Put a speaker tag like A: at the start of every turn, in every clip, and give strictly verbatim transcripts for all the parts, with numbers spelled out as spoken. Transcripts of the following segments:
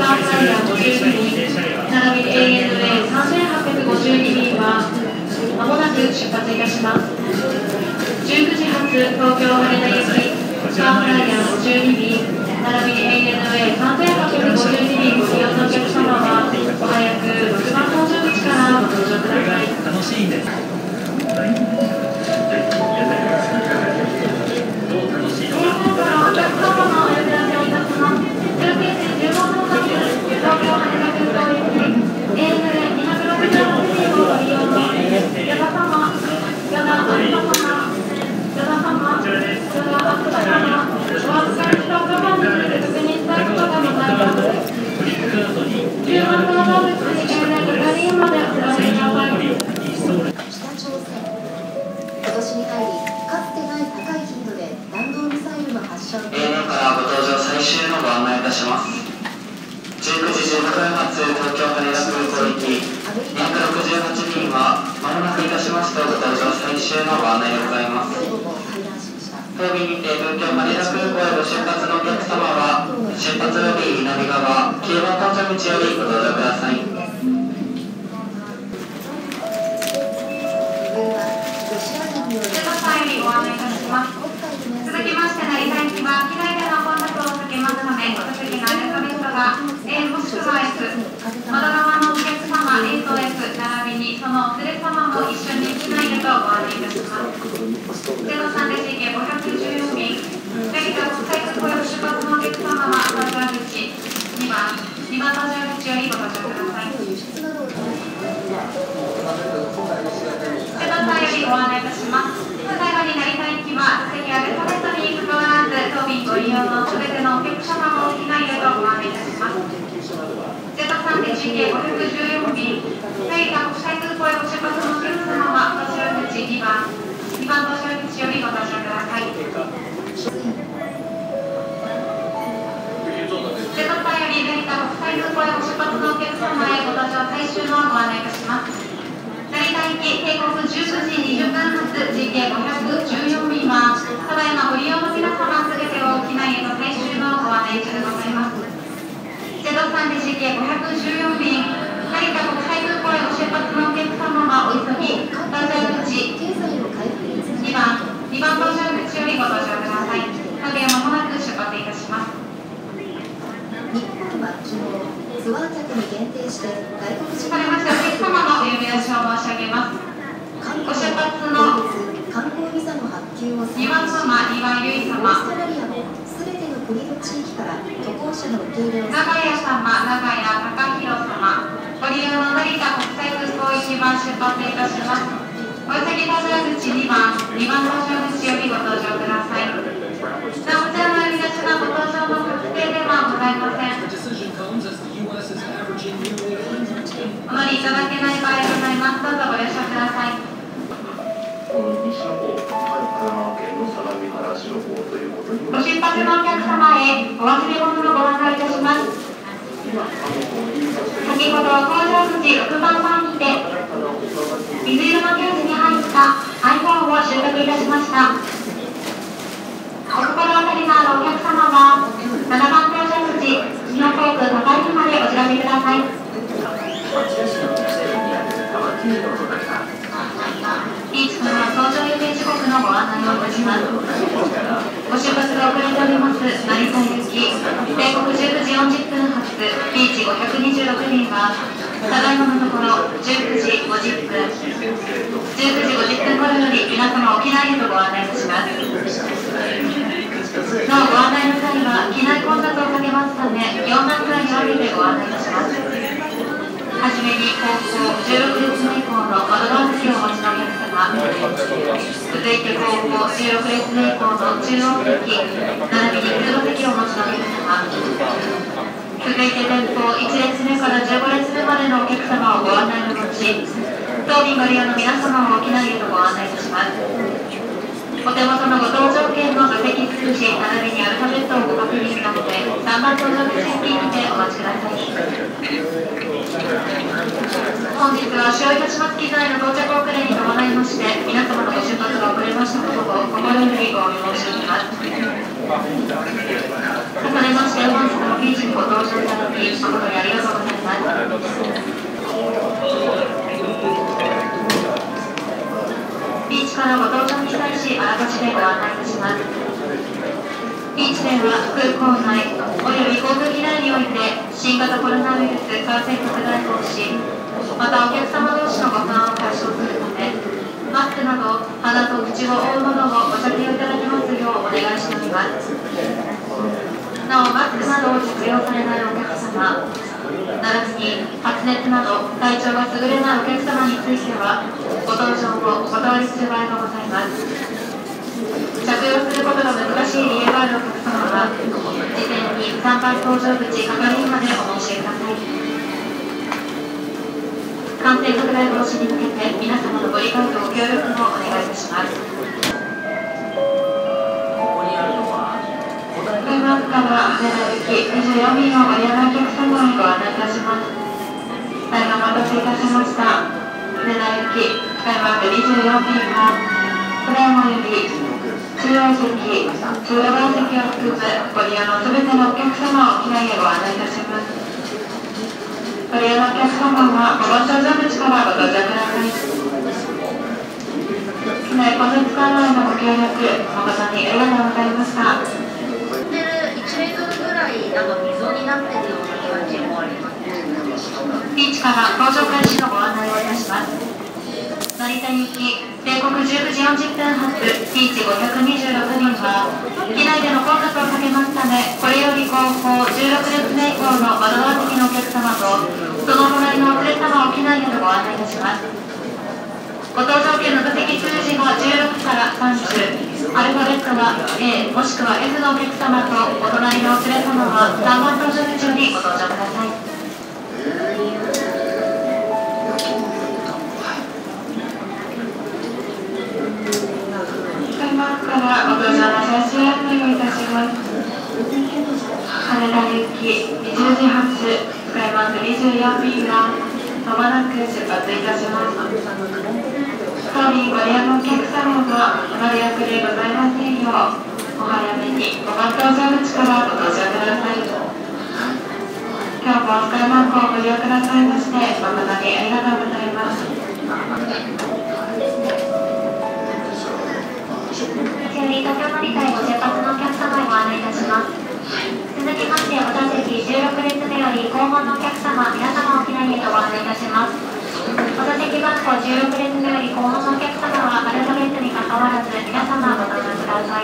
A: スターフライヤーごじゅうにびん、並びに エーエヌエーさんぜんはっぴゃくごじゅうに 便はまもなく出発いたします。じゅうくじ発東京羽田行きスターフライヤーごじゅうにびん、並びに エーエヌエーさんぜんはっぴゃくごじゅうに 便ご利用のお客様はお早くろくばん搭乗口からご搭乗ください。
B: 楽しいです。
C: じゅうくじじゅっぷん発東京羽田空港行きにひゃくろくじゅうはち便はまもなくいたしますとご搭乗最終のご案内でございます。当便にて東京羽田空港へご出発のお客様は出発ロビー南側きゅうばん搭乗口よりご搭乗ください。
A: 続きまして成田行きは機内での混雑を避けますため、お席のアルファベットが A もしくは F、窓側のお客様 A と F 並びにそのお連れ様も一緒に機内へとご案内いたします。ゼロさんで ジーケーごひゃくじゅうよん 便、成田国際空港へ出発のお客様は搭乗口にばん、にばん搭乗口よりご搭乗ください。瀬戸さんよりご案内いたします。最後に成田行きは席アルファベットに関わらず当便ご利用のすべてのお客様も機内へとご案内いたします。ゼロさんで ジーケーごひゃくじゅうよん 便、成田国際空港へご出発のお客様は搭乗口にばん、にばん搭乗口よりご搭乗ください。ゼロさんより成田国際空港へご出発のお客様へご搭乗最終のご案内いたします。成田行き定刻じゅうくじにじゅっぷん発 ジーケーごひゃくじゅうよん 便はただいまご利用の皆様すべてを機内への最終のご案内中でございます。ゼロさんで ジーケーごひゃくじゅうよん 便、成田国際空港へご出発のお客様はお急ぎ搭乗口にばん、にばん搭乗口よりご搭乗ください。時計まもなく出発いたします。
D: 日本は昨日ツアー客に限定して外国人
A: されましてお客様のお呼び出しを申し上げます。ご出発の
D: 観光ビザの発給を
A: にばん様、にばんゆい様、
D: オーストラリアのすべての国と地域から渡航者の受け入れを
A: 長屋様、長屋貴弘様、ご利用の成田国際空港いちばん出発いたします。お急ぎ搭乗口にばん、にばん搭乗口よりご搭乗ください。なお、こちらの呼び出しのご搭乗の確定ではございません。お乗りいただけない場合ございます。どうぞご了承ください。ご出発のお客様へお忘れ物のご案内いたします。先ほど搭乗口ろくばん前にて水色のケースに入った iPhone を収穫いたしました。お心当たりのあるお客様はななばん搭乗口日本航空高行きまでお知らせください。リーチから搭乗予定時刻のご案内をいたします。ご出発が遅れております成田行き定刻じゅうくじよんじゅっぷん発リーチごひゃくにじゅうろく便はただいまのところじゅうくじごじゅっぷんじゅうくじごじゅっぷん頃より皆様沖縄へとご案内いたします。なおご案内の際は機内混雑を避けますためよんだんツアーに分けてご案内いたします。はじめに後方じゅうろく列目以降の窓側席をお持ちのお客様、続いて後方じゅうろく列目以降の中央席並びに通路席をお持ちのお客様、続いて前方いち列目からじゅうご列目までのお客様をご案内の後、当便ご利用の皆様を沖縄へとご案内いたします。お手元のご搭乗券の座席数字並びにアルファベットをご確認ののでさんばん搭乗口付近にてお待ちください。本日はは使用いたします機材の到着遅れに伴いまして、皆様のご出発が遅れましたことを心よりお見申し上げます。重ねまして、本日のビーチにご搭乗いただき、誠にありがとうございます。ビーチからご搭乗に対し、あらかじめご案内いたします。ビーチでは空港内および航空機内において新型コロナウイルス感染拡大防止、またお客様同士のご不安を解消するため、マスクなど鼻と口を覆うものをご着用いただきますようお願いしております。なお、マスクなどを着用されないお客様、並びに発熱など体調が優れないお客様についてはご搭乗をお断りする場合がございます。着用することが難しい理由があるお客様は事前にさんばん搭乗口係員までお申し上げください。感染拡大防止に向けて皆様のご理解とご協力もお願いいたします。開幕から羽田行きにじゅうよん便をご利用のお客様にご案内いたします。大変お待たせいたしました。羽田行き開幕にじゅうよん便はプライマより中央席、通路側席を含むご利用のすべてのお客様を機内へご案内いたします。ご利用のお客様はご搭乗口からご到着ください。機内混雑緩和へのご協力、誠にありがとうございました。
B: いちメートルぐらいなんか溝になってるような感じもあります。
A: ビーチから搭乗開始のご案内をいたします。成田行き定刻じゅうくじよんじゅっぷん発ビーチごひゃくにじゅうろく便は機内での混雑を避けますため、これより後方じゅうろく列目以降の窓側席のお客様とその隣のお連れ様を機内へとご案内いたします。ご搭乗券の座席数字がじゅうろくからさんじゅう、アルファベットは A もしくは エフ のお客様とお隣のお連れ様はさんばん搭乗口よりご搭乗ください。開幕からご搭乗の最終案内をいたします。羽田行きにじゅうじ発スカイマークにじゅうよん便がまもなく出発いたします。当便ご利用のお客様がお乗り遅れございませんようお早めにごばん搭乗口からご搭乗ください。今日もスカイマークをご利用くださいまして誠にありがとうございます。東京乗り換えご出発のお客様へご案内いたします。続きまして、お座席じゅうろく列目より後方のお客様、皆様を機内へとご案内いたします。お座席番号じゅうろく列目より後方のお客様はアルファベットにかかわらず皆様ご搭乗ください。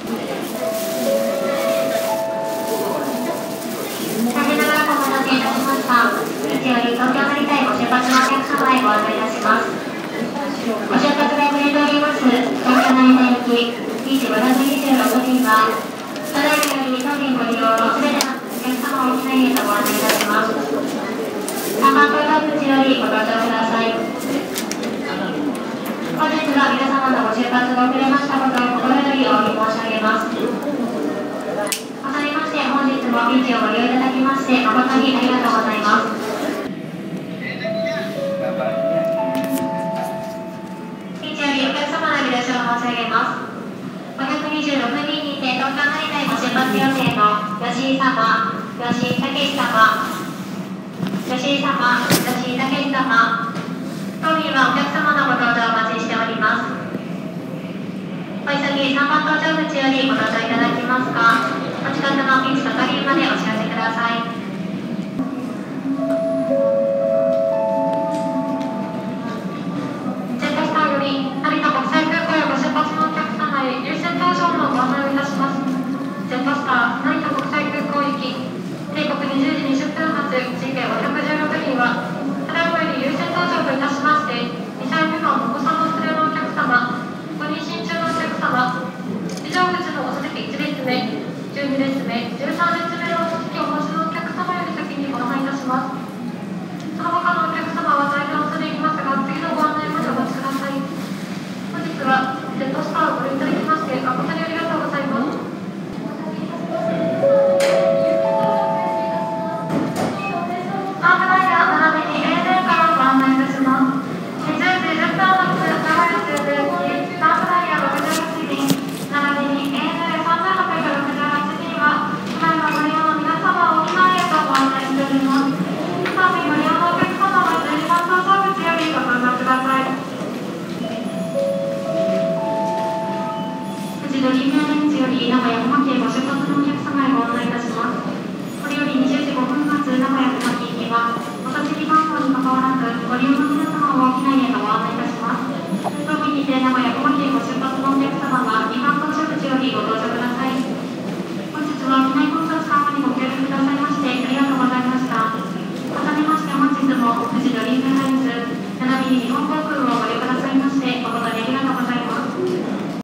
A: 残念ながらお待たせいたしました。いちより東京乗り換えご出発のお客様へご案内いたします。ご出発が遅れております東京成田行きビーチごひゃくにじゅうろく便はただいまより当便ご利用のすべてのお客様を機内へとご案内いたします。さんばん搭乗口よりご搭乗ください。本日は皆様のご出発が遅れましたことを心よりお詫び申し上げます。重ねまして本日もビーチをご利用いただきまして誠にありがとうございます。お客様のご了承を申し上げます。ごひゃくにじゅうろく便にて東京成田へご出発予定の吉井様、吉井武様、吉井様、吉井武様、当便はお客様のご搭乗お待ちしております。お急ぎさんばん搭乗口よりご搭乗いただきますか、お近くのビーチ係までお知らせ